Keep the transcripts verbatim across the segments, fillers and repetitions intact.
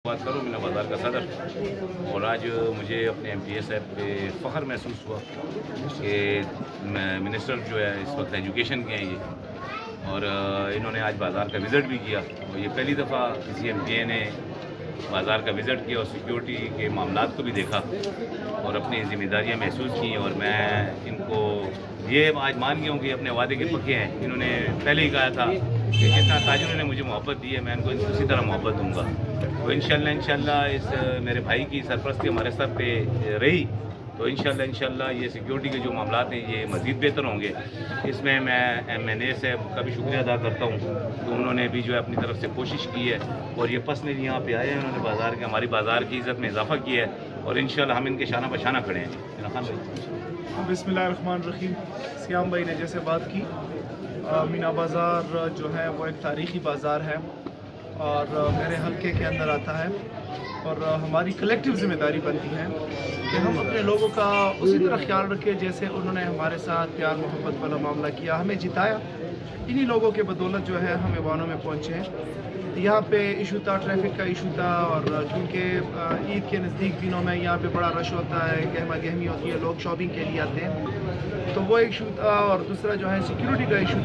बात करूँ मीना बाज़ार का सदर। और आज मुझे अपने एम पी ए साहब पे फ़ख्र महसूस हुआ कि मिनिस्टर जो है इस वक्त एजुकेशन के हैं ये, और इन्होंने आज बाज़ार का विज़िट भी किया। और ये पहली दफ़ा किसी एम पी ए ने बाज़ार का विज़िट किया और सिक्योरिटी के मामलात को भी देखा और अपनी ज़िम्मेदारियाँ महसूस की। और मैं इनको ये आज मान गया हूँ कि अपने वादे के पक्के हैं। इन्होंने पहले ही कहा था कि जिस तरह ताजुर ने मुझे मोहब्बत दी है मैं इनको उसी तरह मोहब्बत दूँगा। तो इंशाल्लाह इंशाल्लाह इस मेरे भाई की सरपरस्ती हमारे सर पे रही तो इंशाल्लाह इंशाल्लाह ये सिक्योरिटी के जो मामलात हैं ये मज़ीद बेहतर होंगे। इसमें मैं एम एन ए साहब का भी शुक्रिया अदा करता हूँ तो उन्होंने भी जो है अपनी तरफ से कोशिश की है और ये पर्सनली यहाँ पे आए हैं। उन्होंने बाज़ार के हमारी बाज़ार की इज़्ज़त में इजाफा किया है और इंशाल्लाह हम इनके शाना बशाना खड़े हैं। खान भाई बिस्मिल्लाहिर्रहमानिर्रहीम, सियाम भाई ने जैसे बात की, आ, मीना बाज़ार जो है वो एक तारीख़ी बाज़ार है और मेरे हल्के के अंदर आता है और हमारी कलेक्टिव ज़िम्मेदारी बनती है कि हम अपने लोगों का उसी तरह ख्याल रखें जैसे उन्होंने हमारे साथ प्यार मोहब्बत वाला मामला किया, हमें जिताया। इन्हीं लोगों के बदौलत जो है हम ऐवानों में पहुँचे हैं। यहाँ पे इशू था, ट्रैफिक का इशू था और क्योंकि ईद के नज़दीक दिनों में यहाँ पे बड़ा रश होता है, गहमा गहमी होती है, लोग शॉपिंग के लिए आते हैं, तो वो एक इशू था। और दूसरा जो है सिक्योरिटी का इशू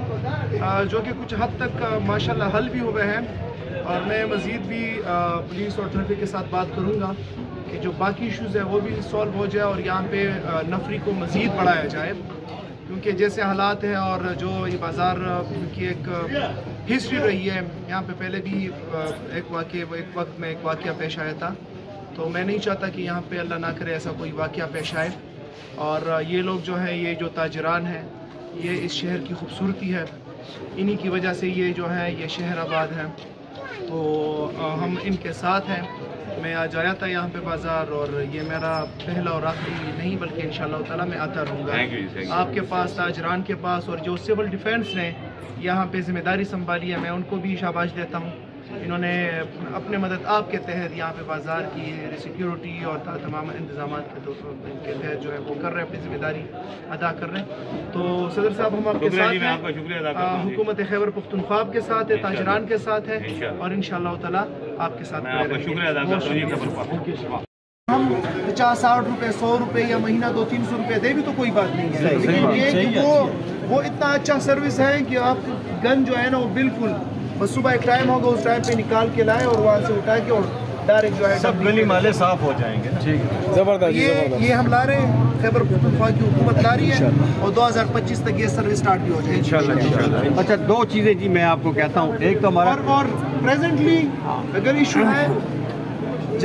था जो कि कुछ हद तक माशाल्लाह हल भी हुए हैं। और मैं मज़ीद भी पुलिस और ट्रैफिक के साथ बात करूँगा कि जो बाकी इश्यूज़ है वो भी सॉल्व हो जाए और यहाँ पे नफरी को मज़ीद बढ़ाया जाए, क्योंकि जैसे हालात हैं और जो ये बाज़ार की एक हिस्ट्री रही है, यहाँ पे पहले भी एक वाक़े एक वक्त में एक वाक़या पेश आया था। तो मैं नहीं चाहता कि यहाँ पे अल्लाह ना करे ऐसा कोई वाक़या पेश आए। और ये लोग जो हैं, ये जो ताजरान हैं, ये इस शहर की खूबसूरती है, इन्हीं की वजह से ये जो है ये शहर आबाद है। तो हम इनके साथ हैं। मैं आज आया था यहाँ पे बाज़ार और ये मेरा पहला और आखिरी नहीं बल्कि इंशाअल्लाह ताला मैं आता रहूँगा आपके पास, ताजरान के पास। और जो सिविल डिफेंस ने यहाँ पे ज़िम्मेदारी संभाली है मैं उनको भी शाबाश देता हूँ। इन्होंने अपने मदद आपके तहत यहाँ पे बाज़ार की सिक्योरिटी और तमाम इंतजाम के तहत जो है वो कर रहे हैं, अपनी ज़िम्मेदारी अदा कर रहे हैं। तो सदर साहब हम आपके साथ हैं, हुकूमत खैबर पख्तूनख्वा के साथ है, ताजरान के साथ है और इंशाअल्लाह ताला आपके साथ हम पचास साठ रुपए सौ रुपए या महीना दो तीन सौ रुपए दे भी तो कोई बात नहीं है, लेकिन ये कि वो वो इतना अच्छा सर्विस है कि आप गन जो है ना वो बिल्कुल बस सुबह एक टाइम होगा उस टाइम पे निकाल के लाए और वहाँ से उठा के और डायरेक्ट जो है सब गली माले साफ हो जाएंगे। ठीक है, जबरदस्त। ये ये हम ला रहे हैं, खैबर पख्तूनख्वा की हुकूमत ला रही है और दो हज़ार पच्चीस तक ये सर्विस स्टार्ट भी हो जाएगी इंशाल्लाह। अच्छा, दो चीज़ें जी मैं आपको कहता हूँ, एक तो हमारा और, और प्रेजेंटली अगर इशू है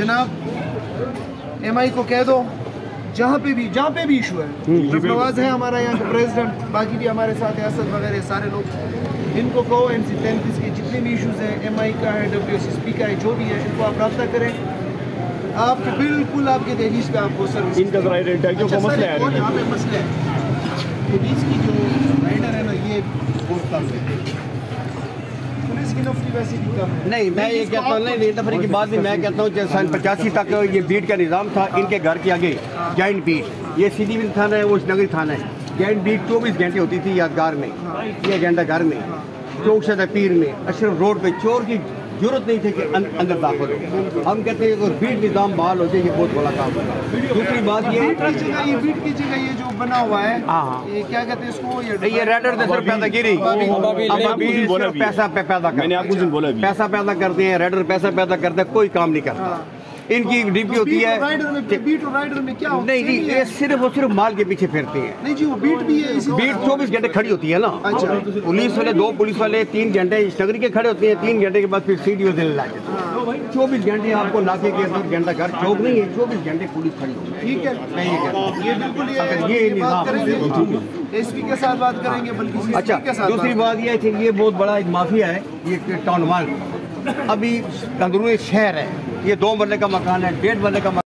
जनाब एम आई को कह दो, जहाँ पे भी जहाँ पे भी इशू है, नवाज है हमारा यहाँ का प्रेसिडेंट, बाकी भी हमारे साथ असद वगैरह सारे लोग, इनको कहो एन सी तैंतीस के जितने भी इशूज़ हैं, एम आई का है, डब्ल्यू एस एस पी का है, जो भी है, इनको आप रब्ता करें। आप बिल्कुल आपके दहलीज पे आपको सर्विस इनका राइडर है, अच्छा, मसला है यहाँ पे मसला है पुलिस की जो राइडर है ना ये बहुत कम है, पुलिस की नौकरी वैसे भी कम है। नहीं, मैं ये कहता हूँ नहीं नफरी की बात नहीं, मैं कहता हूँ जैसे सन पचासी तक ये बीट का निज़ाम था, इनके घर के आगे जॉइंट बीट, ये सीधी भी थाना है, वो नगरी थाना है, जॉइंट बीट चौबीस घंटे होती थी यादगार में, ये घंटा घर में, चौक से पीर में, अशरफ रोड पे चोर की जरूरत नहीं थी कि अं, अंदर दाखिल हो। हम कहते हैं अगर बीट निज़ाम बहाल हो जाए ये बहुत बड़ा काम होगा। दूसरी बात ये ये बीट की जगह ये जो बना हुआ है, हाँ, ये क्या कहते हैं इसको, ये ये रेडर से सिर्फ पैदा गिरी पैसा पैदा कर पैसा पैदा करते हैं, रेडर पैसा पैदा करते हैं, कोई काम नहीं करता। इनकी ड्यूटी होती है राइडर में, बीट और राइडर में क्या नहीं नहीं ये सिर्फ और सिर्फ माल के पीछे फिरते हैं। नहीं जी, वो बीट भी है, बीट चौबीस घंटे खड़ी होती है ना। अच्छा, पुलिस वाले दो पुलिस वाले तीन घंटे नगरी के खड़े होते हैं, तीन घंटे के बाद फिर सी डी ओ देने लगे। चौबीस घंटे आपको नाके के अंदर घंटा घर चौक नहीं है, चौबीस घंटे पुलिस खड़ी होती है। ठीक है, नहीं ये बिल्कुल ये निज़ाम एस पी के साथ बात करेंगे बल्कि। अच्छा, दूसरी बात यह है ये बहुत बड़ा एक माफिया है ये टाउन वाल, अभी अंदरूनी शहर है, ये दो मरले का मकान है, डेढ़ मरले का